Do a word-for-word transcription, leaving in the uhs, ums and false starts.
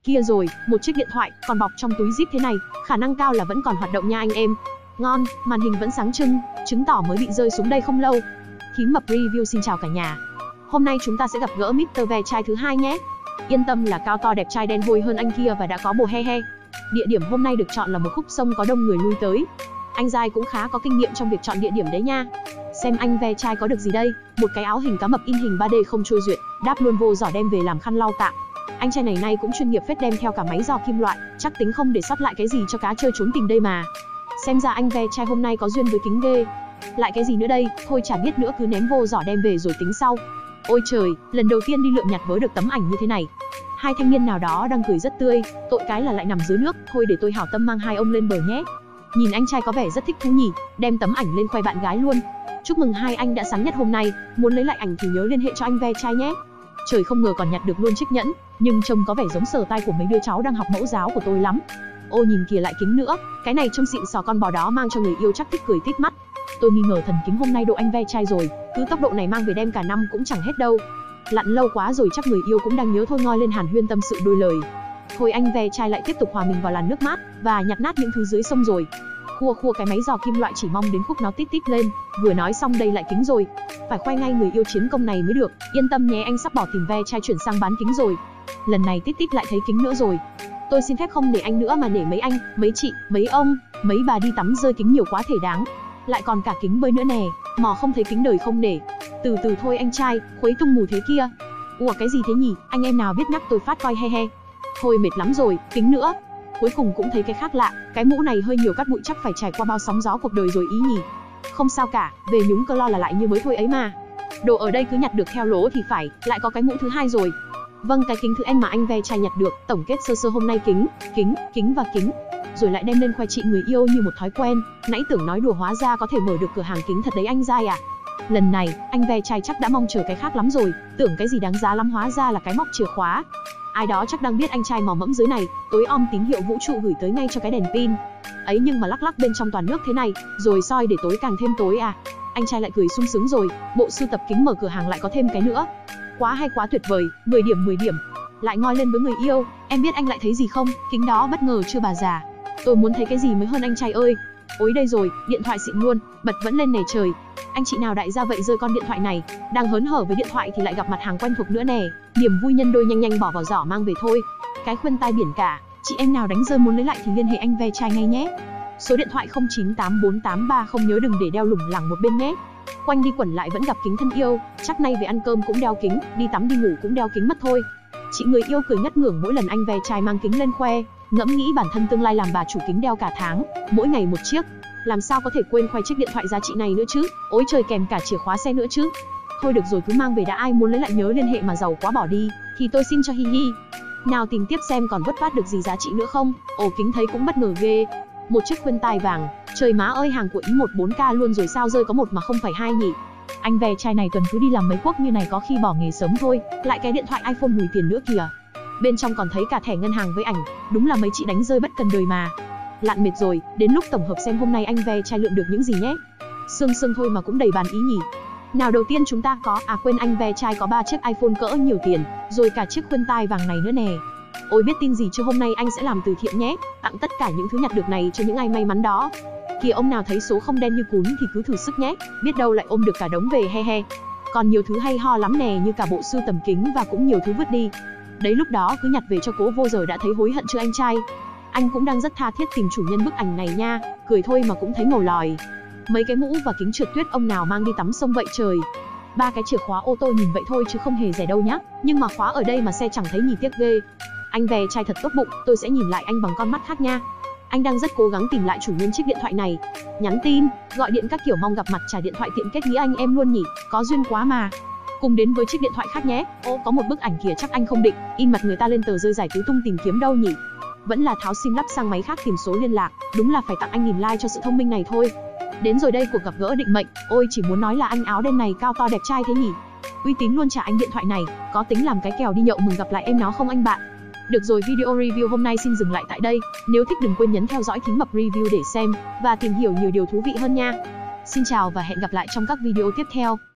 Kia rồi, một chiếc điện thoại, còn bọc trong túi zip thế này, khả năng cao là vẫn còn hoạt động nha anh em. Ngon, màn hình vẫn sáng trưng, chứng tỏ mới bị rơi xuống đây không lâu. Thím Mập Review xin chào cả nhà. Hôm nay chúng ta sẽ gặp gỡ mít tơ Ve Chai thứ hai nhé. Yên tâm là cao to đẹp trai đen hôi hơn anh kia và đã có bồ he he. Địa điểm hôm nay được chọn là một khúc sông có đông người lui tới. Anh Giai cũng khá có kinh nghiệm trong việc chọn địa điểm đấy nha. Xem anh Ve Chai có được gì đây, một cái áo hình cá mập in hình ba D không trôi duyệt, đáp luôn vô giỏ đem về làm khăn lau tạm. Anh trai này nay cũng chuyên nghiệp phết, đem theo cả máy giò kim loại, chắc tính không để sót lại cái gì cho cá chơi trốn tìm đây mà. Xem ra anh Ve Chai hôm nay có duyên với kính ghê. Lại cái gì nữa đây, thôi chả biết nữa, cứ ném vô giỏ đem về rồi tính sau. Ôi trời, lần đầu tiên đi lượm nhặt vớ được tấm ảnh như thế này. Hai thanh niên nào đó đang cười rất tươi, tội cái là lại nằm dưới nước, thôi để tôi hảo tâm mang hai ông lên bờ nhé. Nhìn anh trai có vẻ rất thích thú nhỉ, đem tấm ảnh lên khoe bạn gái luôn. Chúc mừng hai anh đã sáng nhất hôm nay, muốn lấy lại ảnh thì nhớ liên hệ cho anh Ve Chai nhé. Trời, không ngờ còn nhặt được luôn chiếc nhẫn, nhưng trông có vẻ giống sờ tay của mấy đứa cháu đang học mẫu giáo của tôi lắm. Ô nhìn kìa, lại kính nữa, cái này trông xịn sò, con bò đó mang cho người yêu chắc thích cười tít mắt. Tôi nghi ngờ thần kính hôm nay độ anh Ve Chai rồi, cứ tốc độ này mang về đem cả năm cũng chẳng hết đâu. Lặn lâu quá rồi chắc người yêu cũng đang nhớ thôi, ngoi lên hàn huyên tâm sự đôi lời. Thôi anh Ve Chai lại tiếp tục hòa mình vào làn nước mát và nhặt nát những thứ dưới sông rồi. Khua khua cái máy giò kim loại, chỉ mong đến khúc nó tít tít lên. Vừa nói xong đây lại kính rồi, phải khoe ngay người yêu chiến công này mới được. Yên tâm nhé, anh sắp bỏ tìm Ve Chai chuyển sang bán kính rồi. Lần này tít tít lại thấy kính nữa rồi. Tôi xin phép không nể anh nữa mà nể mấy anh, mấy chị, mấy ông, mấy bà đi tắm rơi kính nhiều quá thể đáng. Lại còn cả kính bơi nữa nè, mò không thấy kính đời không nể. Từ từ thôi anh trai, khuấy tung mù thế kia. Ủa cái gì thế nhỉ, anh em nào biết nhắc tôi phát coi he he. Thôi mệt lắm rồi, kính nữa. Cuối cùng cũng thấy cái khác lạ, cái mũ này hơi nhiều cát bụi, chắc phải trải qua bao sóng gió cuộc đời rồi ý nhỉ. Không sao cả, về nhúng cơ lo là lại như mới thôi ấy mà. Đồ ở đây cứ nhặt được theo lố thì phải, lại có cái mũ thứ hai rồi. Vâng, cái kính thứ N mà anh Ve Chai nhặt được. Tổng kết sơ sơ hôm nay kính, kính, kính và kính, rồi lại đem lên khoe chị người yêu như một thói quen. Nãy tưởng nói đùa, hóa ra có thể mở được cửa hàng kính thật đấy anh Giai à. Lần này, anh Ve Chai chắc đã mong chờ cái khác lắm rồi, tưởng cái gì đáng giá lắm hóa ra là cái móc chìa khóa. Ai đó chắc đang biết anh trai mò mẫm dưới này, tối om tín hiệu vũ trụ gửi tới ngay cho cái đèn pin. Ấy nhưng mà lắc lắc bên trong toàn nước thế này, rồi soi để tối càng thêm tối à. Anh trai lại cười sung sướng rồi, bộ sưu tập kính mở cửa hàng lại có thêm cái nữa. Quá hay, quá tuyệt vời, mười điểm mười điểm. Lại ngoi lên với người yêu, em biết anh lại thấy gì không, kính đó bất ngờ chưa bà già. Tôi muốn thấy cái gì mới hơn anh trai ơi. Ôi đây rồi, điện thoại xịn luôn, bật vẫn lên nè trời. Anh chị nào đại gia vậy rơi con điện thoại này, đang hớn hở với điện thoại thì lại gặp mặt hàng quen thuộc nữa nè. Niềm vui nhân đôi, nhanh nhanh bỏ vào giỏ mang về thôi. Cái khuyên tai biển cả, chị em nào đánh rơi muốn lấy lại thì liên hệ anh Ve Chai ngay nhé. Số điện thoại không chín tám bốn tám ba không, nhớ đừng để đeo lủng lẳng một bên nhé. Quanh đi quẩn lại vẫn gặp kính thân yêu, chắc nay về ăn cơm cũng đeo kính, đi tắm đi ngủ cũng đeo kính mất thôi. Chị người yêu cười ngất ngưởng mỗi lần anh Ve Chai mang kính lên khoe, ngẫm nghĩ bản thân tương lai làm bà chủ kính đeo cả tháng, mỗi ngày một chiếc, làm sao có thể quên khoe chiếc điện thoại giá trị này nữa chứ. Ôi trời, kèm cả chìa khóa xe nữa chứ. Thôi được rồi, cứ mang về đã, ai muốn lấy lại nhớ liên hệ, mà giàu quá bỏ đi thì tôi xin cho hi hi. Nào tìm tiếp xem còn vất vát được gì giá trị nữa không. Ồ kính thấy cũng bất ngờ ghê, một chiếc khuyên tai vàng, trời má ơi, hàng của ý một bốn K luôn rồi, sao rơi có một mà không phải hai nhỉ. Anh Ve Chai này tuần cứ đi làm mấy quốc như này có khi bỏ nghề sớm thôi. Lại cái điện thoại iPhone mùi tiền nữa kìa, bên trong còn thấy cả thẻ ngân hàng với ảnh, đúng là mấy chị đánh rơi bất cần đời mà. Lặn mệt rồi, đến lúc tổng hợp xem hôm nay anh Ve Chai lượm được những gì nhé. Sương sương thôi mà cũng đầy bàn ý nhỉ. Nào đầu tiên chúng ta có, à quên, anh Ve Chai có ba chiếc iPhone cỡ nhiều tiền, rồi cả chiếc khuyên tai vàng này nữa nè. Ôi biết tin gì chưa, hôm nay anh sẽ làm từ thiện nhé, tặng tất cả những thứ nhặt được này cho những ai may mắn đó. Kìa ông nào thấy số không đen như cún thì cứ thử sức nhé, biết đâu lại ôm được cả đống về he he. Còn nhiều thứ hay ho lắm nè, như cả bộ sưu tầm kính và cũng nhiều thứ vứt đi. Đấy lúc đó cứ nhặt về cho cố vô, giờ đã thấy hối hận chưa anh trai? Anh cũng đang rất tha thiết tìm chủ nhân bức ảnh này nha, cười thôi mà cũng thấy ngầu lòi. Mấy cái mũ và kính trượt tuyết ông nào mang đi tắm sông vậy trời. Ba cái chìa khóa ô tô nhìn vậy thôi chứ không hề rẻ đâu nhá, nhưng mà khóa ở đây mà xe chẳng thấy nhỉ, tiếc ghê. Anh Ve Chai thật tốt bụng, tôi sẽ nhìn lại anh bằng con mắt khác nha. Anh đang rất cố gắng tìm lại chủ nhân chiếc điện thoại này, nhắn tin, gọi điện các kiểu mong gặp mặt, trả điện thoại tiện kết nghĩa anh em luôn nhỉ, có duyên quá mà. Cùng đến với chiếc điện thoại khác nhé. Ô có một bức ảnh kìa, chắc anh không định in mặt người ta lên tờ rơi giải tứ tung tìm kiếm đâu nhỉ. Vẫn là tháo sim lắp sang máy khác tìm số liên lạc, đúng là phải tặng anh nghìn like cho sự thông minh này thôi. Đến rồi đây, cuộc gặp gỡ định mệnh. Ôi chỉ muốn nói là anh áo đen này cao to đẹp trai thế nhỉ. Uy tín luôn trả anh điện thoại này, có tính làm cái kèo đi nhậu mừng gặp lại em nó không anh bạn? Được rồi, video review hôm nay xin dừng lại tại đây. Nếu thích đừng quên nhấn theo dõi Thím Mập Review để xem và tìm hiểu nhiều điều thú vị hơn nha. Xin chào và hẹn gặp lại trong các video tiếp theo.